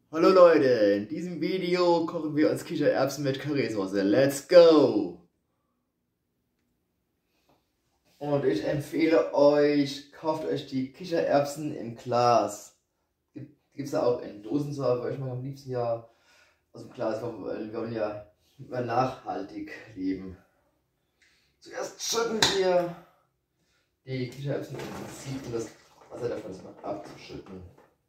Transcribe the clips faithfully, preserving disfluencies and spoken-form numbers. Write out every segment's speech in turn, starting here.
Hallo Leute, in diesem Video kochen wir uns Kichererbsen mit Currysoße. Let's go! Und ich empfehle euch, kauft euch die Kichererbsen im Glas. Gibt es da auch in Dosen zwar, aber ich mag am liebsten ja aus dem Glas, weil wir wollen ja nachhaltig leben. Zuerst schütten wir die Kichererbsen in Sieb, um das Wasser davon abzuschütten.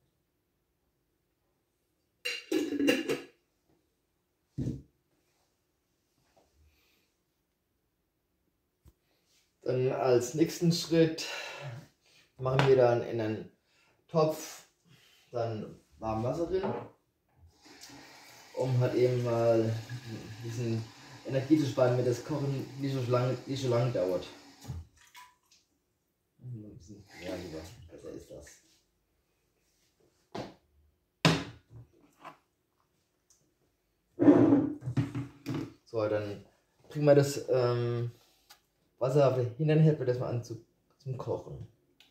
Dann als nächsten Schritt machen wir dann in einen Topf dann warm Wasser drin, um halt eben mal diesen Energie zu sparen, damit das Kochen nicht so lange, nicht so lange dauert. Ja, lieber, besser ist das. So, dann bringen wir das ähm, Wasser auf den Hintern, hält wir das mal an zu, zum Kochen.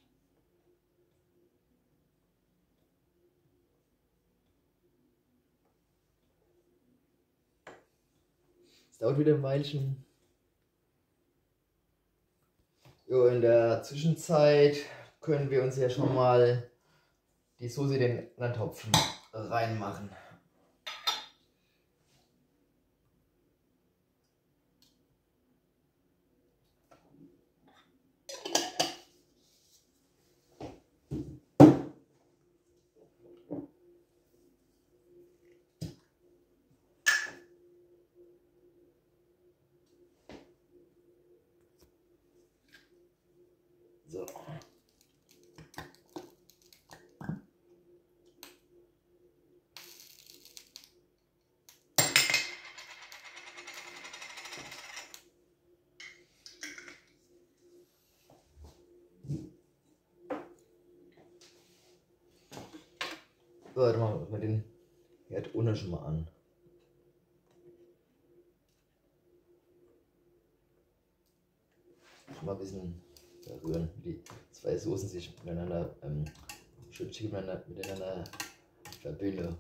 Es dauert wieder ein Weilchen. Jo, in der Zwischenzeit können wir uns ja schon mal die Soße in den anderen Topf reinmachen. So. So, dann machen wir den Herd unten schon mal an. Schon mal ein bisschen rühren, wie die zwei Soßen sich miteinander ähm, schön miteinander, miteinander verbinden.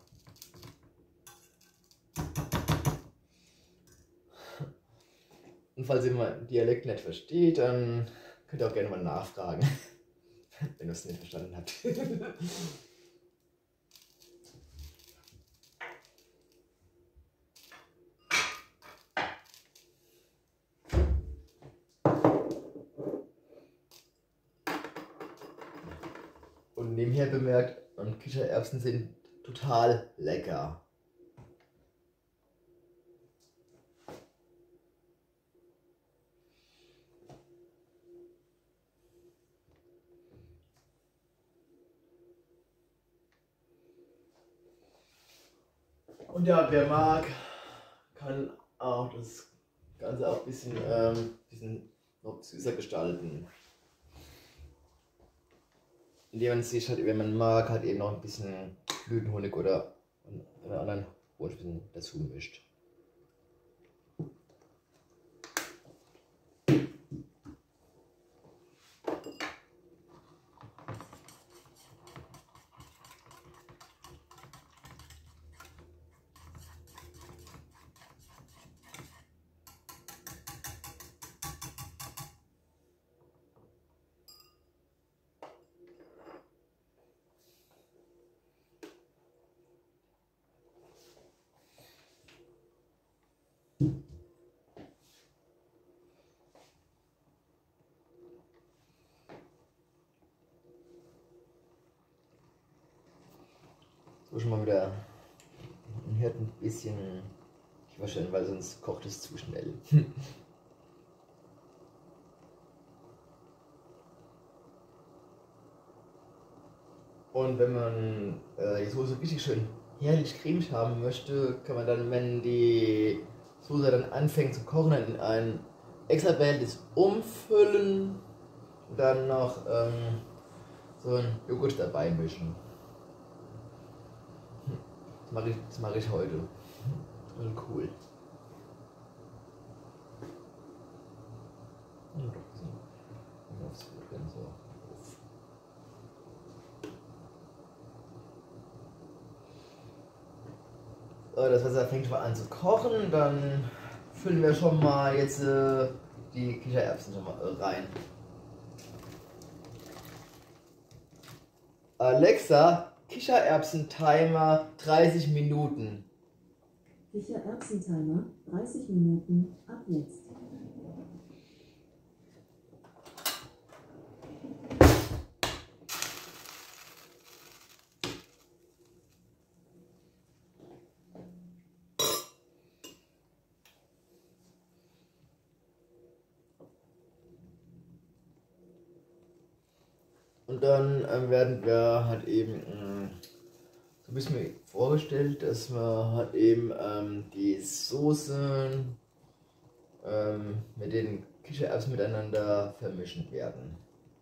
Und falls ihr mal Dialekt nicht versteht, dann könnt ihr auch gerne mal nachfragen, wenn ihr es nicht verstanden habt. Und nebenher bemerkt, und Kichererbsen sind total lecker. Und ja, wer mag, kann auch das Ganze auch ein bisschen, ähm, bisschen noch süßer gestalten. Indem man sich halt, wenn man mag, halt eben noch ein bisschen Blütenhonig oder einen anderen Honig dazu mischt. So, schon mal wieder den Herd ein bisschen waschen, weil sonst kocht es zu schnell. Und wenn man äh, die Soße richtig schön herrlich cremig haben möchte, kann man dann, wenn die Soße dann anfängt zu kochen, in ein extra Behältnis umfüllen und dann noch ähm, so ein Joghurt dabei mischen. Das mache ich, das mache ich heute. Voll cool. Ja, doch, so. Aufs Brot drin, so. Uff. So, das Wasser fängt schon an zu kochen, dann füllen wir schon mal jetzt äh, die Kichererbsen schon mal äh, rein. Alexa, Kichererbsen-Timer dreißig Minuten. Kichererbsen-Timer dreißig Minuten ab jetzt. Und dann ähm, werden wir halt eben, ähm, so ein bisschen mir vorgestellt, dass wir halt eben ähm, die Soßen ähm, mit den Kichererbsen miteinander vermischen werden.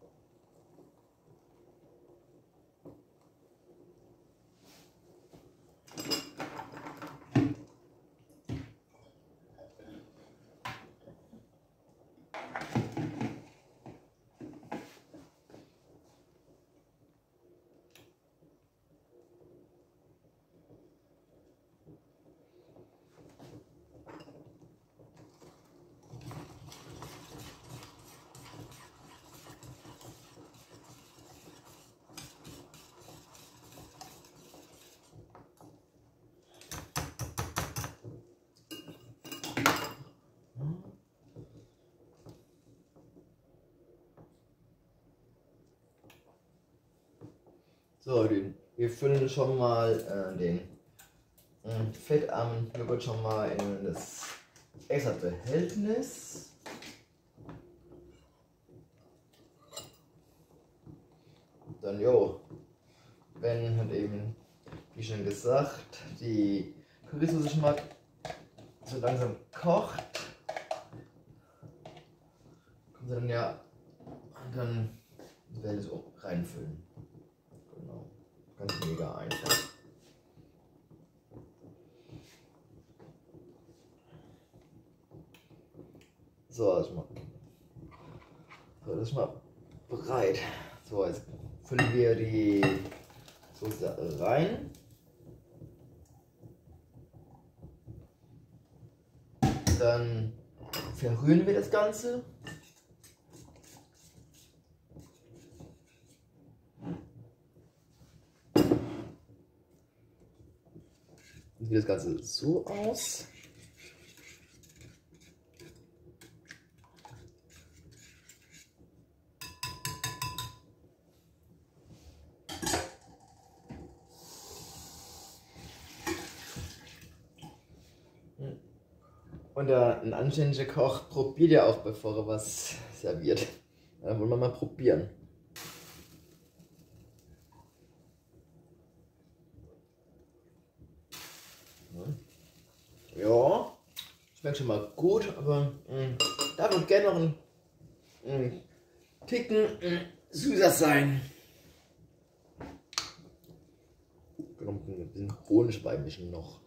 So, den, wir füllen schon mal äh, den äh, fettarmen Joghurt schon mal in das extra Behältnis. Dann, jo, wenn halt eben, wie schon gesagt, die Currysoße schon mal so langsam kocht, kommt sie dann ja, und dann werde ich es auch reinfüllen. Genau, ganz mega einfach. So, das ist mal, so, das ist mal bereit. So, jetzt füllen wir die Soße rein. Dann verrühren wir das Ganze. Sieht das Ganze so aus. Und äh, ein anständiger Koch probiert ja auch, bevor er was serviert. Da wollen wir mal probieren. Ja, schmeckt schon mal gut, aber mh, darf auch gerne noch ein mh, Ticken mh, süßer sein. Kommt ein bisschen Honig beimischen noch.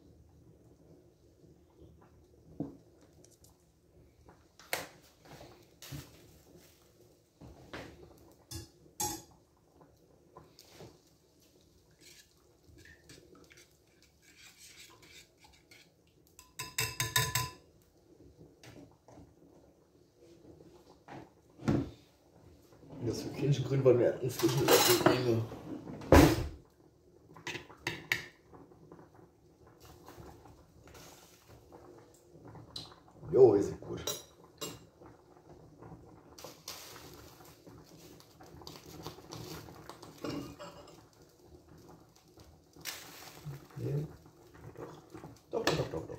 Das für kindische Gründe wollen wir einen frischen Löffel nehmen. Jo, ist gut. Nee. Doch, doch, doch, doch, doch.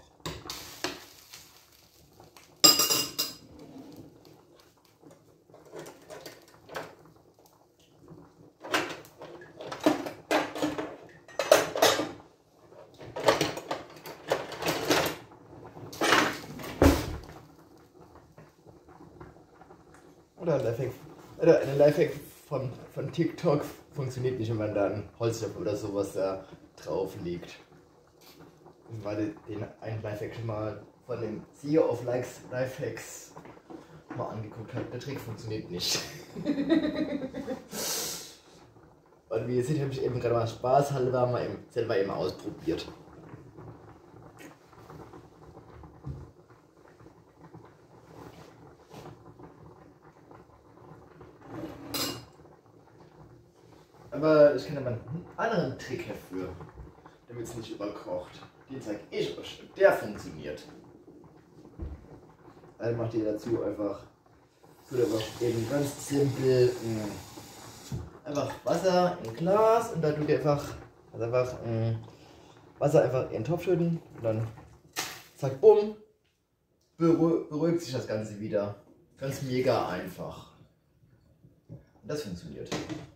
Oder ein Lifehack, oder ein Lifehack von, von TikTok funktioniert nicht, wenn man da einen Holzstöpfer oder sowas da drauf legt. Weil den einen Lifehack schon mal von dem C E O of Likes Lifehacks mal angeguckt habe. Der Trick funktioniert nicht. Und wie ihr seht, habe ich eben gerade mal Spaß halber mal eben, selber eben ausprobiert. ich kenne mal einen anderen Trick herfür, damit es nicht überkocht. Den zeige ich euch. Der funktioniert. Also macht ihr dazu einfach, tut einfach eben ganz simpel mh, einfach Wasser in ein Glas und dann tut ihr einfach, also einfach mh, Wasser einfach in den Topf schütten und dann zack, bumm, beruhigt, beruhigt sich das Ganze wieder. Ganz mega einfach. Und das funktioniert.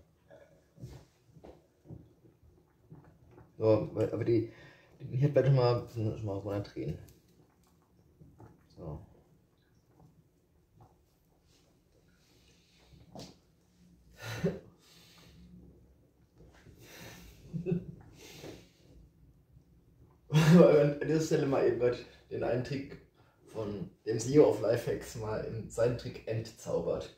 So, aber die, den Herd werde ich mal, schon mal runterdrehen. So. An dieser Stelle mal eben den einen Trick von dem C E O of Lifehacks mal in seinen Trick entzaubert.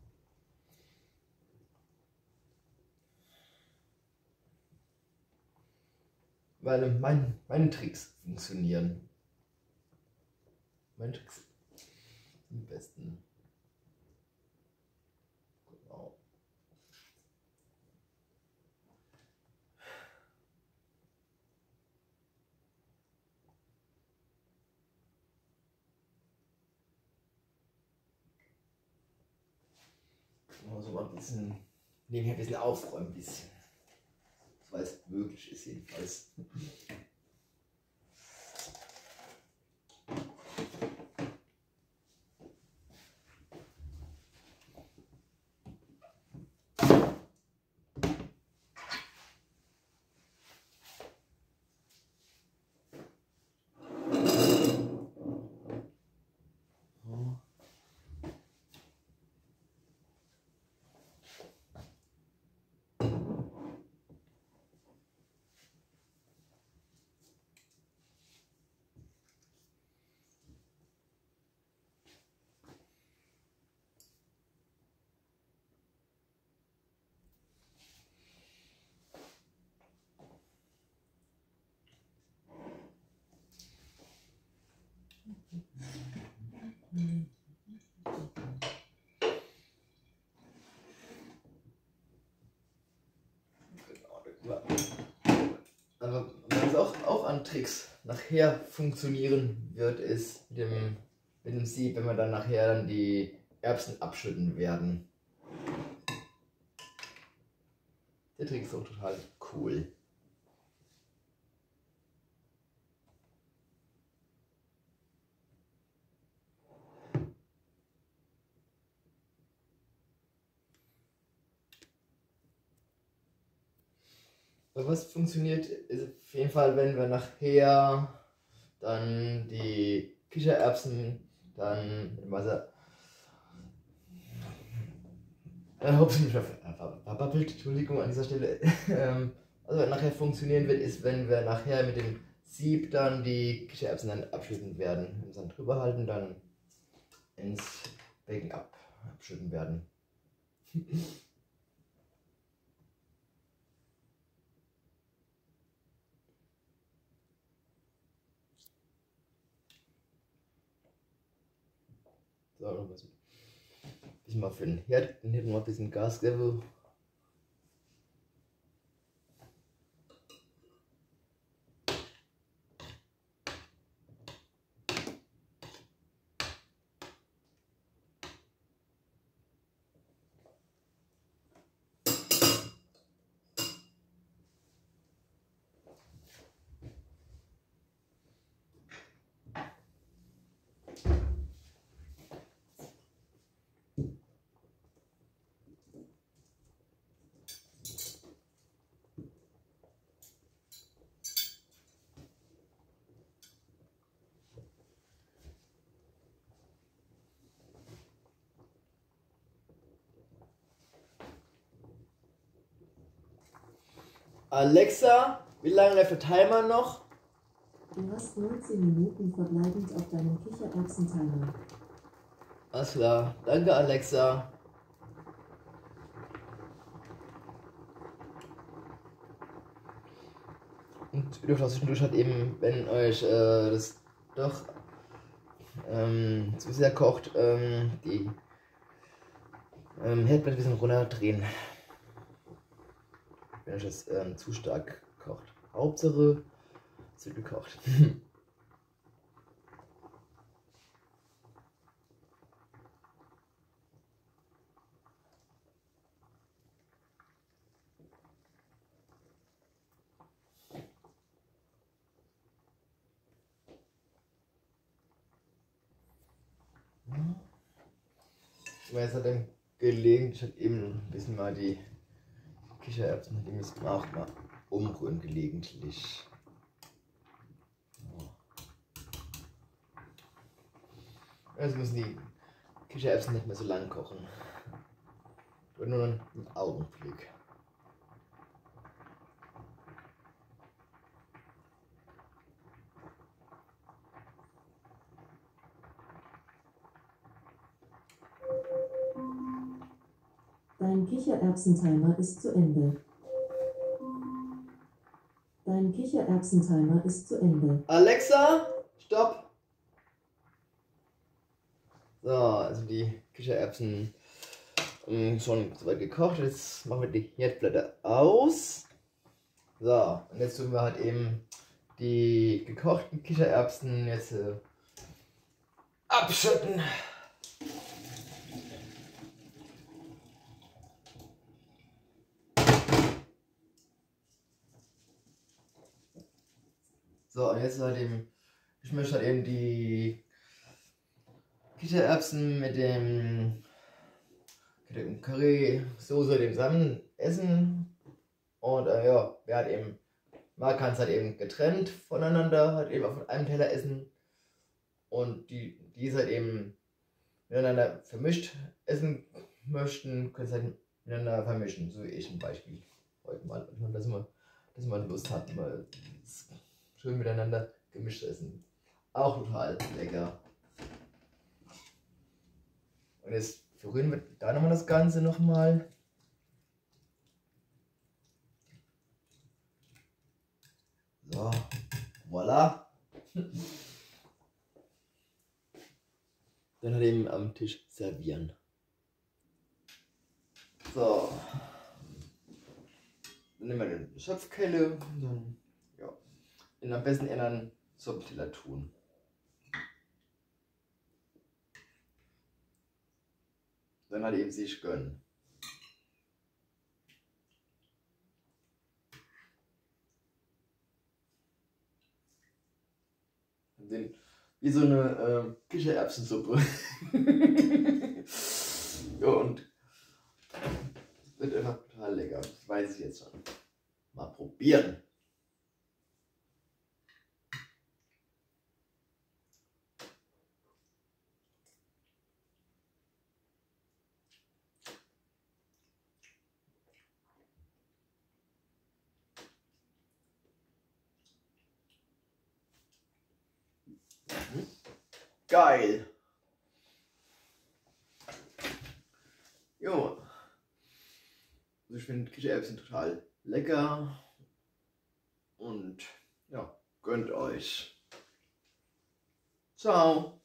Weil mein, meine Tricks funktionieren. Meine Tricks sind die besten. Genau. So mal ein bisschen, nebenher ein bisschen aufräumen, ein bisschen. Weil es möglich ist jedenfalls. Aber was auch, auch an Tricks nachher funktionieren wird, ist mit dem, mit dem Sieb, wenn wir dann nachher dann die Erbsen abschütten werden. Der Trick ist auch total cool. Aber was funktioniert, ist auf jeden Fall, wenn wir nachher dann die Kichererbsen dann im Wasser. Äh, Hauptsächlich verbabbelt, Entschuldigung an dieser Stelle. ähm, also was nachher funktionieren wird, ist, wenn wir nachher mit dem Sieb dann die Kichererbsen dann abschütten werden. Wenn wir es dann drüber halten, dann ins Becken ab, abschütten werden. So, noch ein bisschen, bisschen mal für den Herd, dann hätten wir ein bisschen Gas geben. Alexa, wie lange läuft der Timer noch? Du hast neunzehn Minuten verbleibend auf deinem Kichererbsen-Timer. Alles klar, danke Alexa. Und ihr dürft zwischendurch halt eben, wenn euch äh, das doch ähm, zu sehr kocht, ähm, die ähm, Herdplatte ein bisschen runterdrehen. wenn euch das ähm, zu stark kocht. Hauptsache, es wird gekocht. Weil es hat dann gelegentlich halt eben ein bisschen mal die Kichererbsen, hat eben das auch mal umrühren gelegentlich. Also müssen die Kichererbsen nicht mehr so lang kochen. Und nur einen Augenblick. Dein Kichererbsentimer ist zu Ende. Dein Kichererbsentimer ist zu Ende. Alexa, stopp! So, also die Kichererbsen ähm, schon soweit gekocht. Jetzt machen wir die Herdplatte aus. So, und jetzt tun wir halt eben die gekochten Kichererbsen jetzt äh, abschütten. So, und jetzt halt eben, ich möchte halt eben die Kichererbsen mit dem, mit dem Currysoße, dem Samen essen. Und äh, ja, wer hat eben, man kann es halt eben getrennt voneinander, halt eben auf einem Teller essen. Und die, die es halt eben miteinander vermischt essen möchten, können es halt miteinander vermischen. So wie ich zum Beispiel heute mal, dass man, dass man Lust hat, mal schön miteinander gemischt essen. Auch total lecker. Und jetzt verrühren wir da nochmal das Ganze nochmal. So, voilà. Dann halt eben am Tisch servieren. So. Dann nehmen wir den Schöpfkelle und dann, ja, ihn am besten in einen Suppenteller tun. Dann halt eben sich gönnen. Den, wie so eine äh, Kichererbsensuppe. Ja, und wird einfach total lecker. Das weiß ich jetzt schon. Mal probieren. Mhm. Geil. Jo. Also ich finde Kichererbsen total lecker. Und ja, gönnt euch. Ciao.